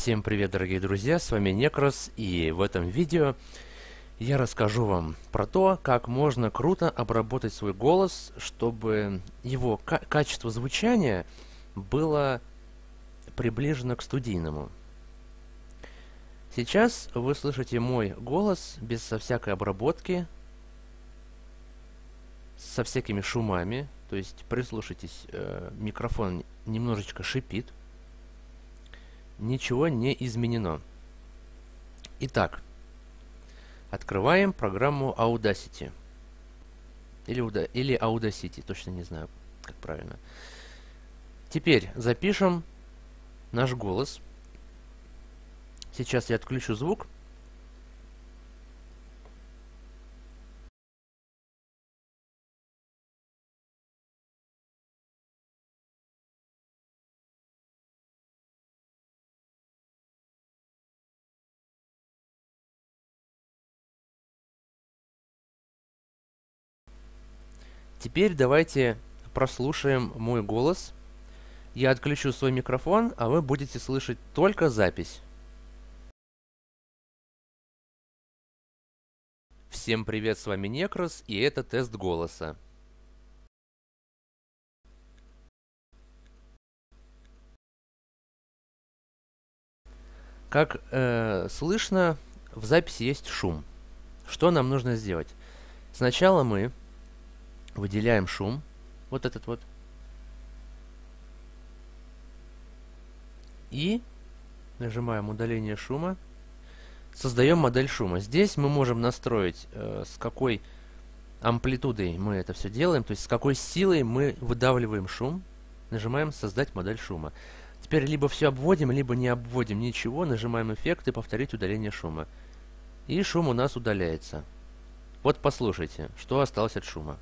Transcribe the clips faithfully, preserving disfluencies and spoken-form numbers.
Всем привет, дорогие друзья, с вами Некрос, и в этом видео я расскажу вам про то, как можно круто обработать свой голос, чтобы его качество звучания было приближено к студийному. Сейчас вы слышите мой голос без всякой обработки, со всякими шумами, то есть прислушайтесь, э, микрофон немножечко шипит. Ничего не изменено. Итак, открываем программу Audacity. Или, или Audacity, точно не знаю, как правильно. Теперь запишем наш голос. Сейчас я отключу звук. Теперь давайте прослушаем мой голос. Я отключу свой микрофон, а вы будете слышать только запись. Всем привет, с вами Некрос, и это тест голоса. Как э, слышно, в записи есть шум. Что нам нужно сделать? Сначала мы выделяем шум, вот этот вот, и нажимаем удаление шума, создаем модель шума. Здесь мы можем настроить, э, с какой амплитудой мы это все делаем, то есть с какой силой мы выдавливаем шум. Нажимаем создать модель шума. Теперь либо все обводим, либо не обводим ничего, нажимаем эффект и повторить удаление шума. И шум у нас удаляется. Вот послушайте, что осталось от шума.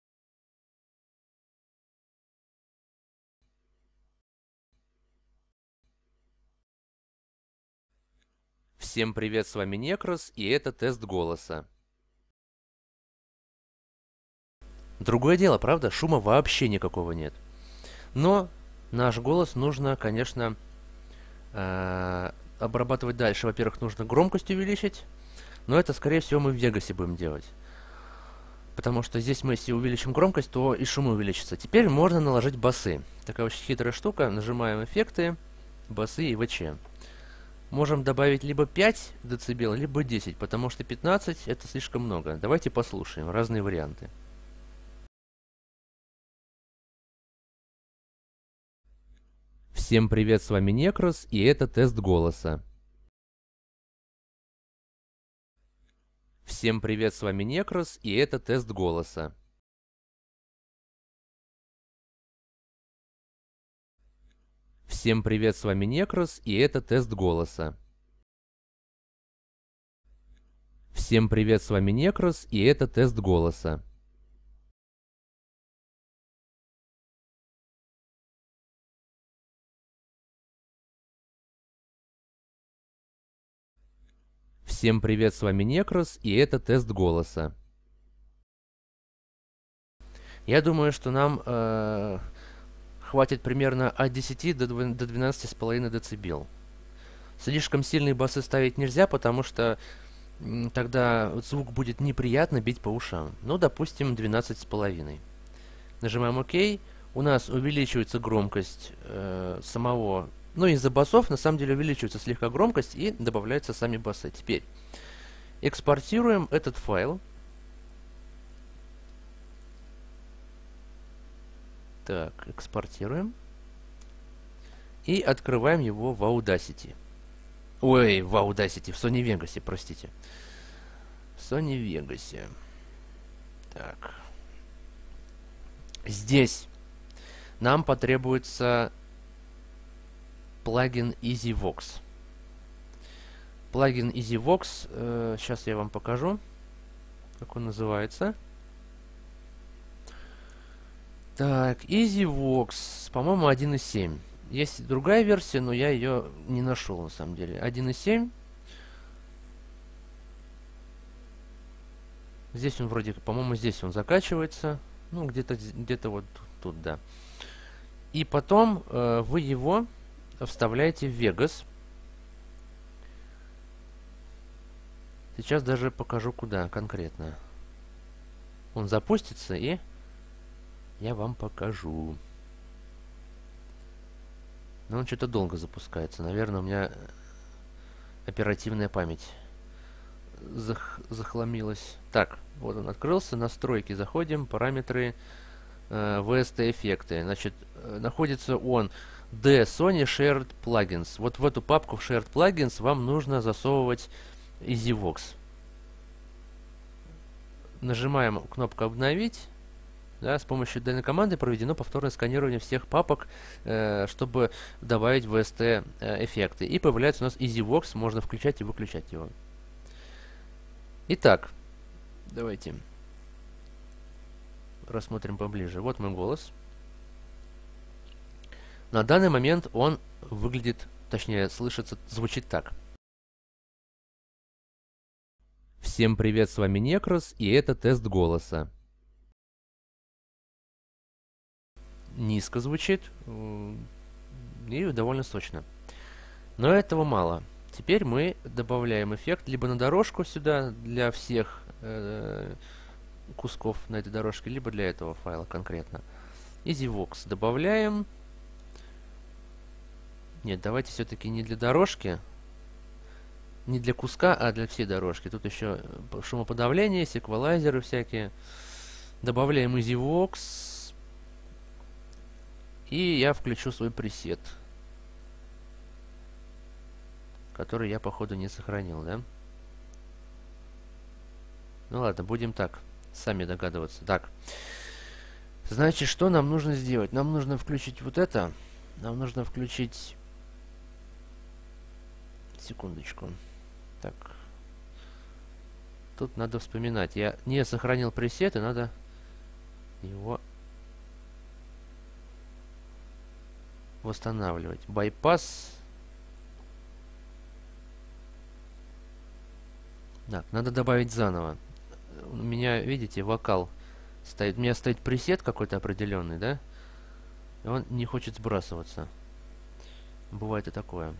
Всем привет, с вами Некрос, и это тест голоса. Другое дело, правда, шума вообще никакого нет. Но наш голос нужно, конечно, э, обрабатывать дальше. Во-первых, нужно громкость увеличить, но это, скорее всего, мы в Вегасе будем делать. Потому что здесь мы, если увеличим громкость, то и шум увеличится. Теперь можно наложить басы. Такая очень хитрая штука. Нажимаем эффекты, басы и ВЧ. Можем добавить либо пять децибел, либо десять, потому что пятнадцать это слишком много. Давайте послушаем разные варианты. Всем привет, с вами Некрос, и это тест голоса. Всем привет, с вами Некрос, и это тест голоса. Всем привет, с вами Некрос, и это тест голоса. Всем привет, с вами Некрос, и это тест голоса. Всем привет, с вами Некрос, и это тест голоса. Я думаю, что нам э, хватит примерно от десяти до двенадцати с половиной децибел. Слишком сильные басы ставить нельзя, потому что тогда звук будет неприятно бить по ушам. Ну, допустим, двенадцать с половиной. Нажимаем ОК. У нас увеличивается громкость э, самого... Ну, из-за басов, на самом деле, увеличивается слегка громкость и добавляются сами басы. Теперь экспортируем этот файл. Так, экспортируем. И открываем его в Audacity. Ой, в Audacity, в Sony Vegas, простите. В Sony Vegas. Так. Здесь нам потребуется плагин EasyVox. Плагин EasyVox, э, сейчас я вам покажу, как он называется. Так, EasyVox, по-моему, один и семь. Есть другая версия, но я ее не нашел, на самом деле. один и семь. Здесь он вроде, по-моему, здесь он закачивается. Ну, где-то где-то вот тут, да. И потом э, вы его вставляете в Vegas. Сейчас даже покажу, куда конкретно. Он запустится, и я вам покажу. Но он что-то долго запускается. Наверное, у меня оперативная память зах захламилась. Так, вот он открылся. Настройки заходим. Параметры э, ви эс ти-эффекты. Значит, э, находится он D Sony Shared Plugins. Вот в эту папку в Shared Plugins вам нужно засовывать EasyVox. Нажимаем кнопку «Обновить». Да, с помощью данной команды проведено повторное сканирование всех папок, э, чтобы добавить ви эс ти-эффекты. И появляется у нас EasyVox, можно включать и выключать его. Итак, давайте рассмотрим поближе. Вот мой голос. На данный момент он выглядит, точнее, слышится, звучит так. Всем привет, с вами Некрос, и это тест голоса. Низко звучит и довольно сочно. Но этого мало. Теперь мы добавляем эффект либо на дорожку сюда для всех э, кусков на этой дорожке, либо для этого файла конкретно. EasyVox добавляем. Нет, давайте все-таки не для дорожки, не для куска, а для всей дорожки. Тут еще шумоподавление, эквалайзеры всякие. Добавляем EasyVox. И я включу свой пресет, который я, походу, не сохранил, да? Ну ладно, будем так, сами догадываться. Так, значит, что нам нужно сделать? Нам нужно включить вот это. Нам нужно включить... Секундочку. Так. Тут надо вспоминать. Я не сохранил пресет, и надо его... восстанавливать. Байпас. Так, надо добавить заново. У меня, видите, вокал стоит. У меня стоит пресет какой-то определенный, да? И он не хочет сбрасываться. Бывает и такое.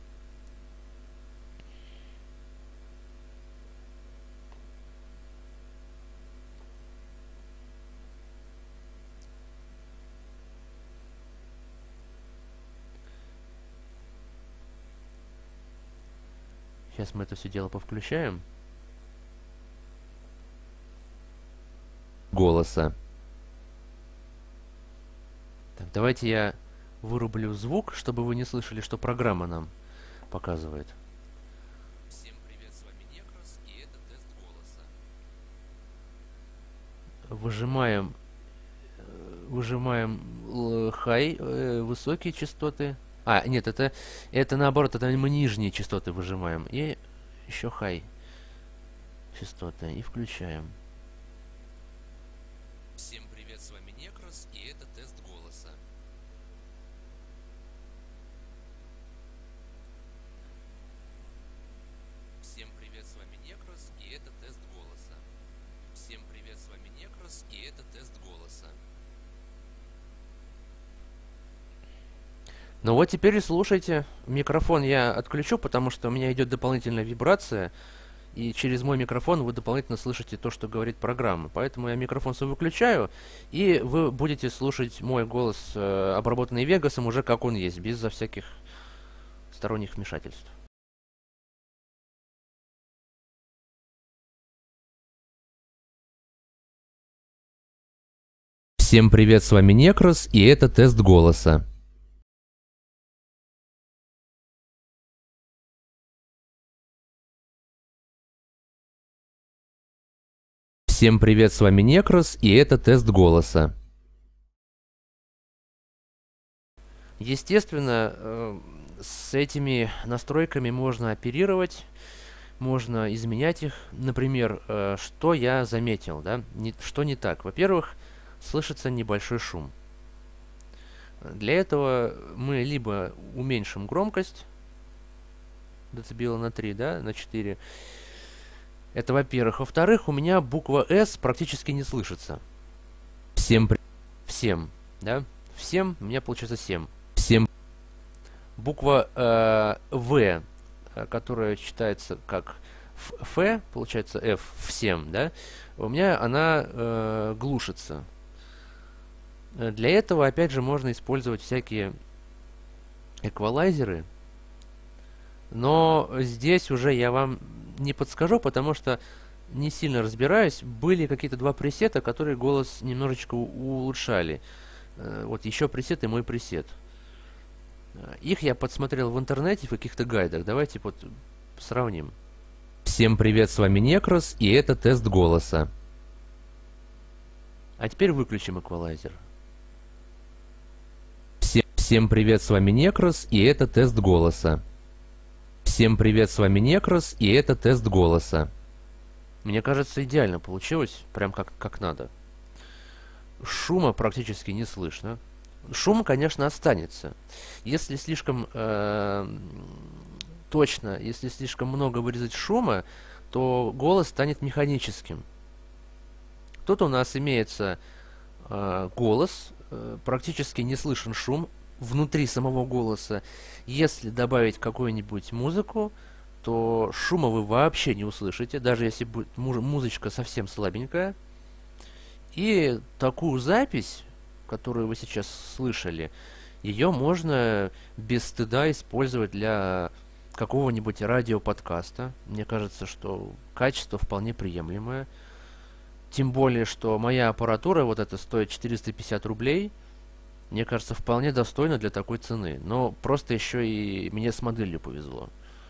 Сейчас мы это все дело повключаем. Голоса. Так, давайте я вырублю звук, чтобы вы не слышали, что программа нам показывает. Всем привет, с вами Некрос, и это тест голоса. Выжимаем, выжимаем хай, высокие частоты. А, нет, это, это наоборот, это мы нижние частоты выжимаем. И еще хай частоты. И включаем. Всем привет, с вами Некрос, и это тест голоса. Всем привет, с вами Некрос, и это тест голоса. Всем привет, с вами Некрос, и это тест голоса. Ну вот теперь и слушайте. Микрофон я отключу, потому что у меня идет дополнительная вибрация. И через мой микрофон вы дополнительно слышите то, что говорит программа. Поэтому я микрофон свой выключаю, и вы будете слушать мой голос, э, обработанный Вегасом, уже как он есть, без всяких сторонних вмешательств. Всем привет, с вами Некрос, и это тест голоса. Всем привет, с вами Некрос, и это тест голоса. Естественно, э, с этими настройками можно оперировать, можно изменять их. Например, э, что я заметил, да? Не, что не так? Во-первых, слышится небольшой шум. Для этого мы либо уменьшим громкость децибела на три, да, на четыре. Это во-первых. Во-вторых, у меня буква S практически не слышится. Всем при... Всем, да? Всем, у меня получается семь. Всем. Буква э, V, которая читается как F, получается F всем, да, у меня она э, глушится. Для этого, опять же, можно использовать всякие эквалайзеры, но здесь уже я вам не подскажу, потому что не сильно разбираюсь. Были какие-то два пресета, которые голос немножечко улучшали. Вот еще пресет и мой пресет. Их я подсмотрел в интернете, в каких-то гайдах. Давайте вот сравним. Всем привет, с вами Некрос, и это тест голоса. А теперь выключим эквалайзер. Всем, всем привет, с вами Некрос, и это тест голоса. Всем привет, с вами Некрос, и это тест голоса. Мне кажется, идеально получилось, прям как, как надо. Шума практически не слышно. Шум, конечно, останется. Если слишком э, точно, если слишком много вырезать шума, то голос станет механическим. Тут у нас имеется э, голос, э, практически не слышен шум внутри самого голоса. Если добавить какую-нибудь музыку, то шума вы вообще не услышите, даже если будет музычка совсем слабенькая. И такую запись, которую вы сейчас слышали, ее можно без стыда использовать для какого-нибудь радиоподкаста. Мне кажется, что качество вполне приемлемое. Тем более, что моя аппаратура, вот эта, стоит четыреста пятьдесят рублей. Мне кажется, вполне достойно для такой цены. Но просто еще и мне с моделью повезло.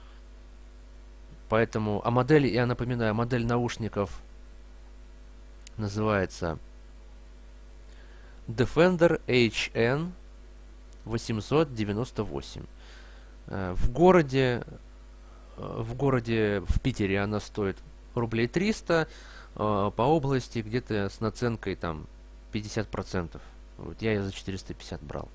Поэтому, а модель, я напоминаю, модель наушников называется Defender эйч эн восемьсот девяносто восемь. В городе, в городе, в Питере она стоит рублей триста, по области где-то с наценкой там пятьдесят процентов. Вот я ее за четыреста пятьдесят брал.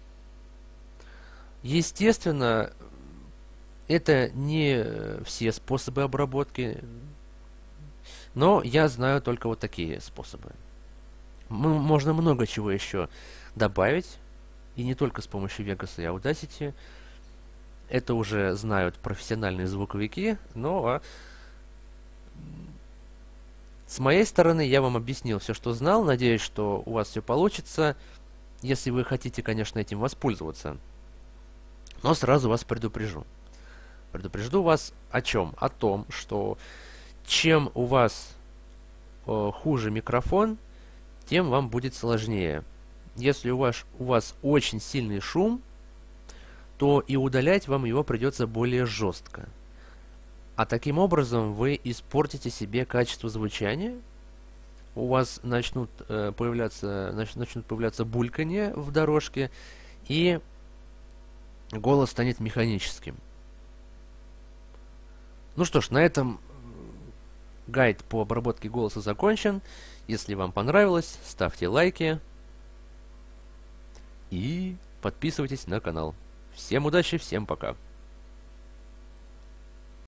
Естественно, это не все способы обработки, но я знаю только вот такие способы. М- можно много чего еще добавить, и не только с помощью Vegas и Audacity. Это уже знают профессиональные звуковики, но а с моей стороны я вам объяснил все, что знал. Надеюсь, что у вас все получится, если вы хотите, конечно, этим воспользоваться. Но сразу вас предупрежу. Предупрежду вас о чем? О том, что чем у вас э, хуже микрофон, тем вам будет сложнее. Если у вас, у вас очень сильный шум, то и удалять вам его придется более жестко. А таким образом вы испортите себе качество звучания, у вас начнут, э, появляться, нач, начнут появляться бульканье в дорожке, и голос станет механическим. Ну что ж, на этом гайд по обработке голоса закончен. Если вам понравилось, ставьте лайки и подписывайтесь на канал. Всем удачи, всем пока!